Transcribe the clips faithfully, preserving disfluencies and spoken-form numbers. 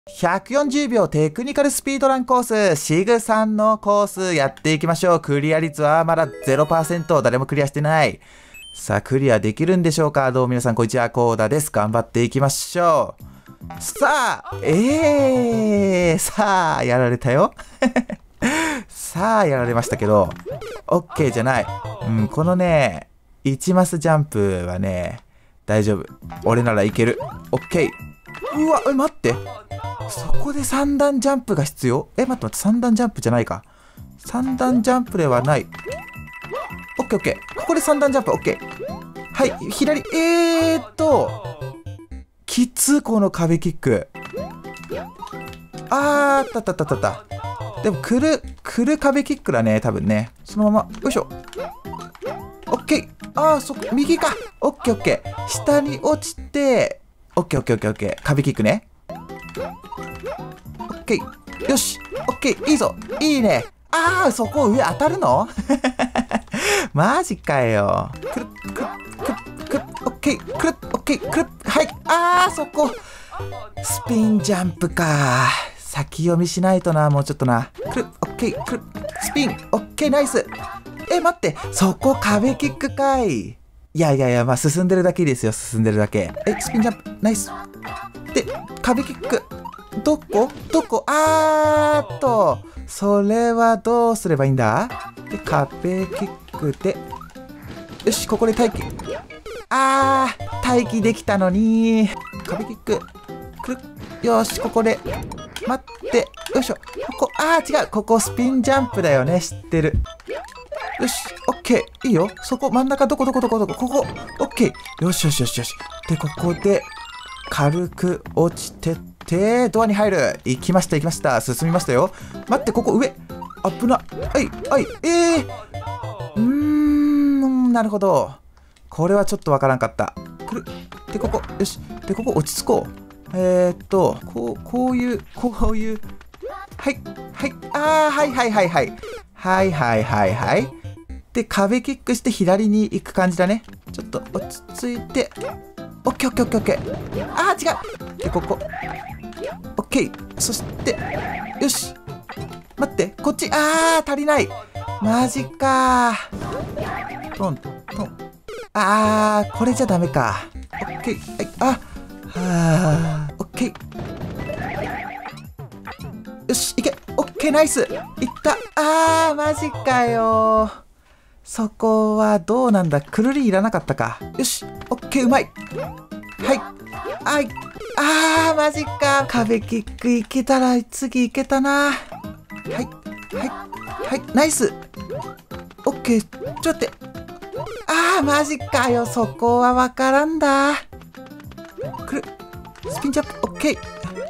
ひゃくよんじゅうびょうテクニカルスピードランコース、シグさんのコースやっていきましょう。クリア率はまだ ゼロパーセント、誰もクリアしてない。さあ、クリアできるんでしょうか。どうも皆さん、こんにちは、コーダです。頑張っていきましょう。さあ、えー、さあ、やられたよ。さあ、やられましたけど、OK じゃない。うん、このね、いちマスジャンプはね、大丈夫。俺ならいける。OK。うわ、え、待って。そこでさん段ジャンプが必要？え、待って待って、さん段ジャンプじゃないか。さん段ジャンプではない。オッケーオッケー。ここでさん段ジャンプ、オッケー。はい、左、えーっと、きつ、この壁キック。あー、あったあったあったあった。でも、くる、くる壁キックだね、多分ね。そのまま、よいしょ。オッケー。あー、そこ、右か。オッケーオッケー。下に落ちて、オッケーオッケーオッケーオッケー。壁キックね。オッケー。よし。オッケー。いいぞ。いいね。あー、そこ上当たるのマジかよ。くるっ、くるっ、くるっ、くるっ、オッケー。くるっ、オッケー。くるっ、はい。あー、そこ。スピンジャンプか。先読みしないとな、もうちょっとな。くるっ、オッケー。くるっ、スピン。オッケー、ナイス。え、待って。そこ壁キックかい。いやいやいや、まあ進んでるだけですよ、進んでるだけ。え、スピンジャンプ、ナイス。で、壁キック。どこどこあーっと。それはどうすればいいんだ？で、壁キックで。よし、ここで待機。あー、待機できたのに。壁キック。くるよし、ここで。待って。よいしょ。ここ、あー、違う。ここスピンジャンプだよね。知ってる。よし、オッケー。いいよ。そこ、真ん中、どこどこどこどこ、ここ、オッケー。よしよしよしよし。で、ここで、軽く落ちてって、ドアに入る。行きました、行きました。進みましたよ。待って、ここ、上。危な。はい、はい、えー。うーん、なるほど。これはちょっとわからんかった。くる。で、ここ、よし。で、ここ、落ち着こう。えーっと、こう、こういう、こういう。はい、はい、あー、はいはいはいはい。はいはいはいはい。で、壁キックして左に行く感じだね。ちょっと落ち着いて。オッケーオッケーオッケーオッケー。あー、違う。で、ここ。オッケー。そして、よし。待って、こっち。あー、足りない。マジかー。トン、トン。あー、これじゃダメか。オッケー。はい、あ、はー。オッケー。よし、いけ。オッケー、ナイス。いった。あー、マジかよー。そこはどうなんだ。くるりいらなかったか。よし。オッケー、うまい。はい。はい。あー、マジか。壁キックいけたら、次いけたな。はい。はい。はい。ナイス。オッケー。ちょっと待って。あー、マジかよ。そこはわからんだ。くる。スピンジャンプ。オッケー。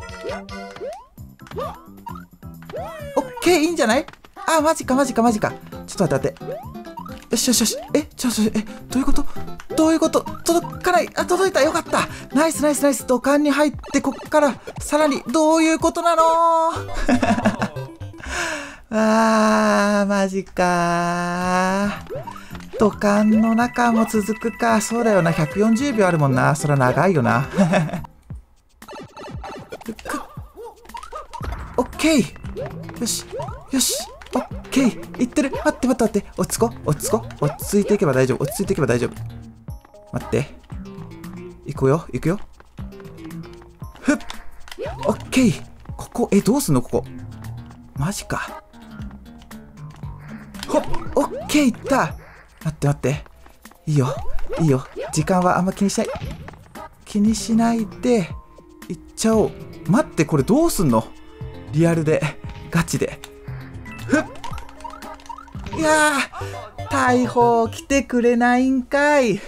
オッケー、いいんじゃない？あー、マジか、マジか、マジか。ちょっと待って、待って。よしよしよし。え、ちょ、ちょ、え、どういうことどういうこと届かない。あ、届いた。よかった。ナイスナイスナイス。土管に入って、こっから、さらに、どういうことなのあー、マジかー。土管の中も続くか。そうだよな。ひゃくよんじゅうびょうあるもんな。そら長いよな。オッケー。よし。よし。オッケー。いってる。待って待って待って。落ち着こう。落ち着こう。落ち着いていけば大丈夫。落ち着いていけば大丈夫。待って。行くよ。行くよ。ふっ。オッケー。ここ、え、どうすんのここ。マジか。ほっ。オッケー。いった。待って待って。いいよ。いいよ。時間はあんま気にしない。気にしないで、行っちゃおう。待って、これどうすんのリアルで。ガチで。ふっ。いやー、大砲来てくれないんかい。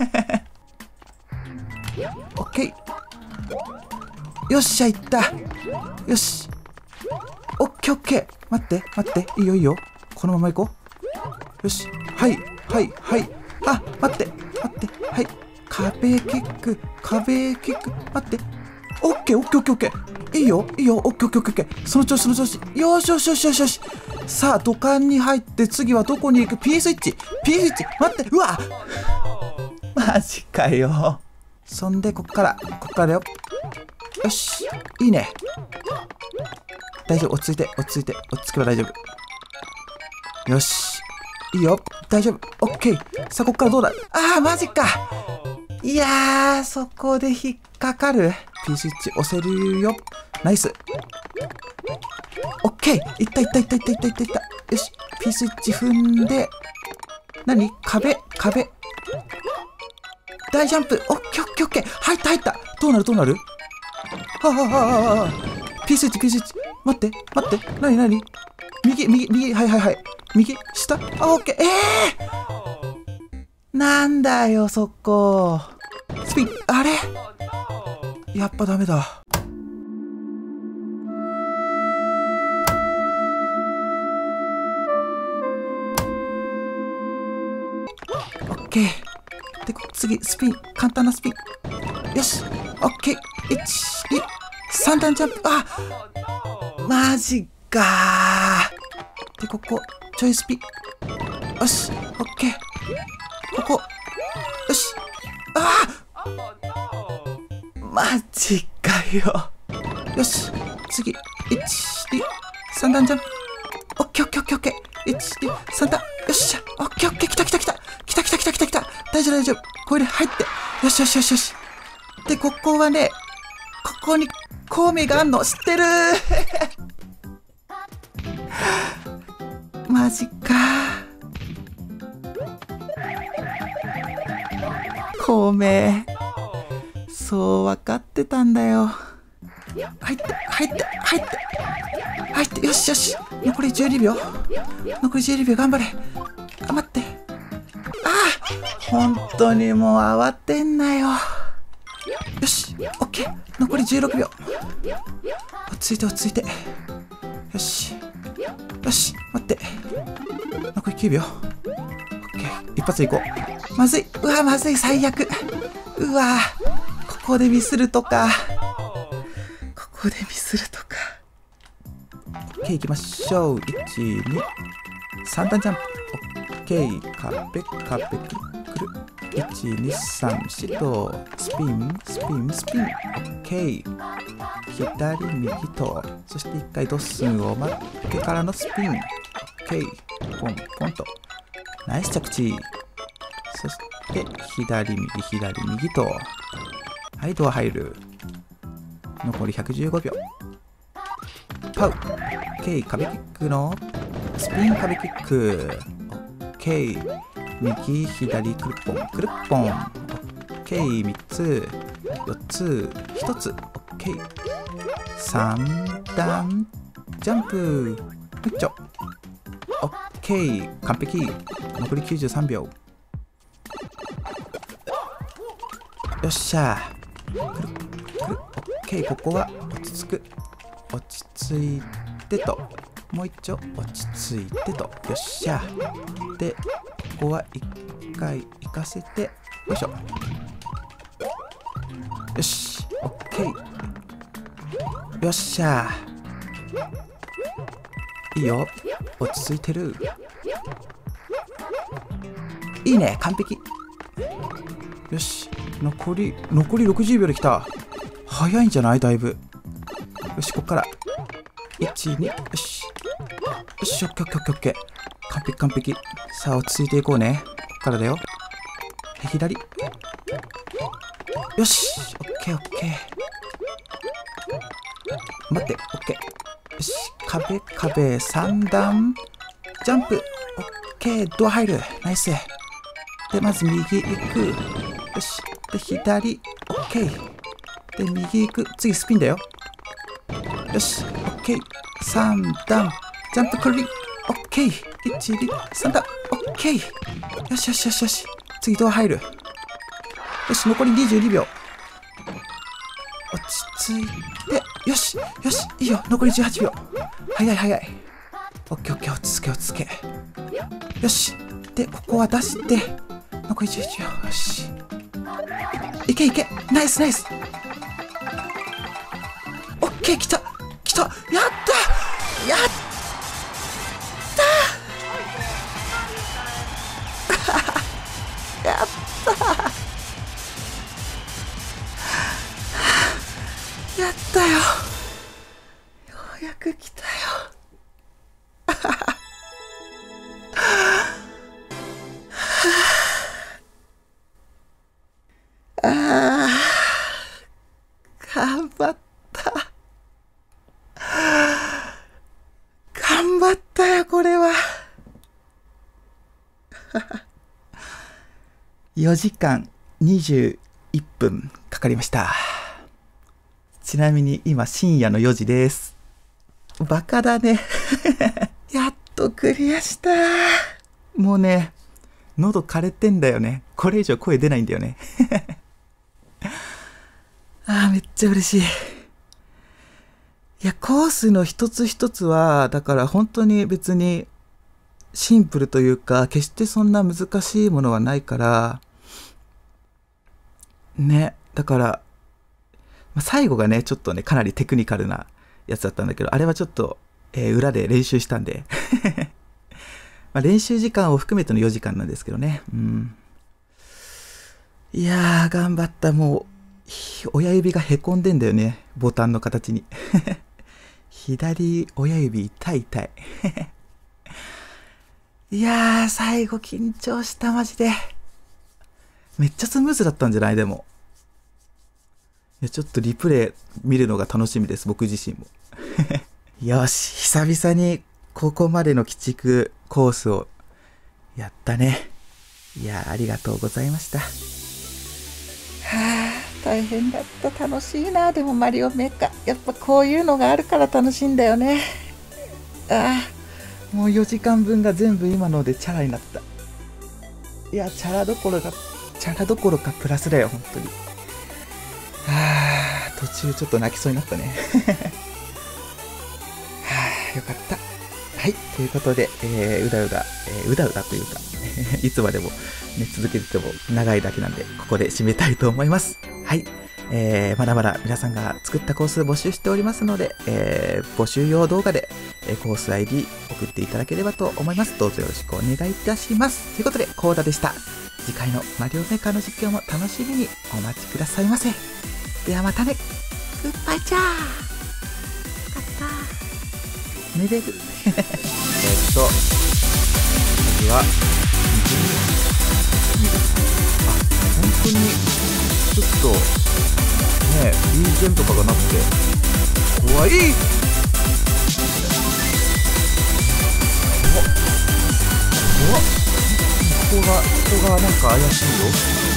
オッケー。よっしゃ、行った。よし。オッケーオッケー。待って、待って。いいよいいよ。このまま行こう。よし。はい、はい、はい。あ、待って、待って。はい。壁キック、壁キック。待って。オッケーオッケーオッケーオッケー。いいよ、いいよ、オッケーオッケーオッケーオッケー。その調子、その調子。よしよしよしよしよし。さあ、土管に入って、次はどこに行く？ P スイッチ。P スイッチ。待って、うわマジかよ。そんで、こっから、こっからだよ。 よし。いいね。大丈夫。落ち着いて、落ち着いて。落ち着けば大丈夫。よし。いいよ。大丈夫。オッケー。さあ、こっからどうだ。ああ、マジか。いやー、そこで引っかかる。P スイッチ押せるよ。ナイス。オッケー。いったいったいったいったいったいったいった。よし。P スイッチ踏んで。何壁壁。大ジャンプ。オッケーオッケーオッケー。入った入った。どうなるどうなる。はあはあはあはあ。P スイッチ P スイッチ。待って待って。なになに。右右右。はいはいはい。右下。あ、オッケー。ええー、なんだよそこ。スピン。あれやっぱダメだ。オッケー。で、次、スピン。簡単なスピン。よし。オッケー。いち、に、さん段ジャンプ。あマジかー。で、ここ、ちょいスピン。よし。オッケー。ここ。よし。ああマジかよ。よし。次。いち、に、さん段ジャンプ。オッケーオッケーオッケーオッケー。いち、に、さん段。よっしゃ。オッケーオッケー。きたきたきた。きたきたきたきたきた。大丈夫大丈夫。これで入って。よしよしよしよし。で、ここはね、ここに、孔明があんの知ってるマジか。孔明。そう分かってたんだよ。入って、入って、入って。入って、よしよし。残りじゅうにびょう。残りじゅうにびょう、頑張れ。頑張って。ああ本当にもう慌てんなよ。よし、オッケー。残りじゅうろくびょう。落ち着いて落ち着いて。よし。よし、待って。残りきゅうびょう。オッケー。一発でいこう。まずい。うわ、まずい。最悪。うわ、ここでミスるとか。ここでミスるとか。オッケー、行きましょう。いち、に、さん段ジャンプ。オッケー。壁、壁、キックル。いち、に、さん、よんと、スピン、スピン、スピン。オッケー。左、右と、そして一回ドッスンを待ってからのスピン。オッケー。ポン、ポンと。ナイス着地。そして、左、右、左、右と。はい、ドア入る。残りひゃくじゅうごびょう。パウ。オッケー。壁キックの、スピン壁キック。オッケー。右、左、クルッポン、クルッポン。オッケー、みっつ、よっつ、ひとつ、オッケー。さん段、ジャンプ。むっちょ。オッケー、完璧。残りきゅうじゅうさんびょう。よっしゃ。くる、くる、オッケー、ここは落ち着く。落ち着いてと。もう一丁、落ち着いてと。よっしゃ。で、ここは一回行かせて、よいしょ。よし、オッケー。よっしゃ。いいよ。落ち着いてる。いいね、完璧。よし、残り、残りろくじゅうびょうできた。早いんじゃないだいぶ。よし、こっから。いち、に、よし。よし、オッケーオッケーオッケーオッケー。完璧完璧。さあ、落ち着いていこうね。こっからだよ。で、左。よし、オッケーオッケー。待って、オッケー。よし、壁、壁、さん段。ジャンプ。オッケー、ドア入る。ナイス。で、まず右行く。よし。で、左。オッケー。で、右行く。次、スピンだよ。よし、オッケー。さん段。ジャンプクリッ。オッケー。いち、に、さん段。オッケー。よしよしよしよし。次、ドア入る。よし、残りにじゅうにびょう。落ち着いて。よし、よし、いいよ。残りじゅうはちびょう。早い早い。オッケーオッケー、落ち着け落ち着け。よし。で、ここは出して。残りじゅういちびょう。よし。いけいけ。ナイスナイス。オッケー、来た来た。やったやったやったやったやく来たよ。ああ、頑張った。頑張ったよ、これは。よじかんにじゅういっぷんかかりました。ちなみに今深夜のよじです。バカだね。やっとクリアした。もうね、喉枯れてんだよね。これ以上声出ないんだよね。ああ、めっちゃ嬉しい。いや、コースの一つ一つは、だから本当に別にシンプルというか、決してそんな難しいものはないから、ね、だから、最後がね、ちょっとね、かなりテクニカルなやつだったんだけど、あれはちょっと、えー裏で練習したんで、まあ練習時間を含めてのよじかんなんですけどね。うん。いやー、頑張った。もう、ひ親指がへこんでんだよね。ボタンの形に。左親指痛い痛い。いやー、最後緊張した、マジで。めっちゃスムーズだったんじゃない？でも。いや、ちょっとリプレイ見るのが楽しみです、僕自身も。よし、久々にここまでの鬼畜コースをやったね。いやー、ありがとうございました。はあ、大変だった。楽しいな。でもマリオメーカー。やっぱこういうのがあるから楽しいんだよね。ああ、もうよじかんぶんが全部今のでチャラになった。いや、チャラどころか、チャラどころかプラスだよ、本当に。はあ、途中ちょっと泣きそうになったね。はあ、よかった。はい、ということで、えー、うだうだ、えー、うだうだというか、いつまでも、ね、続けてても長いだけなんで、ここで締めたいと思います。はい、えー、まだまだ皆さんが作ったコース募集しておりますので、えー、募集用動画で、えー、コース アイディー 送っていただければと思います。どうぞよろしくお願いいたします。ということで、コーダでした。次回のマリオメーカーの実況も楽しみにお待ちくださいませ。ではまたね。グッバイチャー。よかった。寝れる。えっと、まずは、見る。あ、本当に、ちょっと、ね、ビージーエム とかがなくて、怖い。怖っ。怖っ。ここが、ここがなんか怪しいよ。